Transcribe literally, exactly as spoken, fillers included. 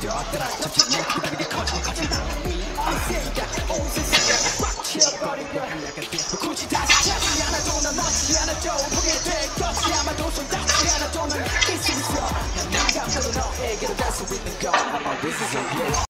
뛰었더라 점점 내 그들에게 커지고 커지고 언젠가 온 세상에 꽉 채워버리려 굳이 다시 찾지 않아도 난 넣지 않아도 보게 될 것이 아마도 손 닿지 않아도 난 있을 수 있어 난 감정으로 너에게로 갈 수 있는 건 This is a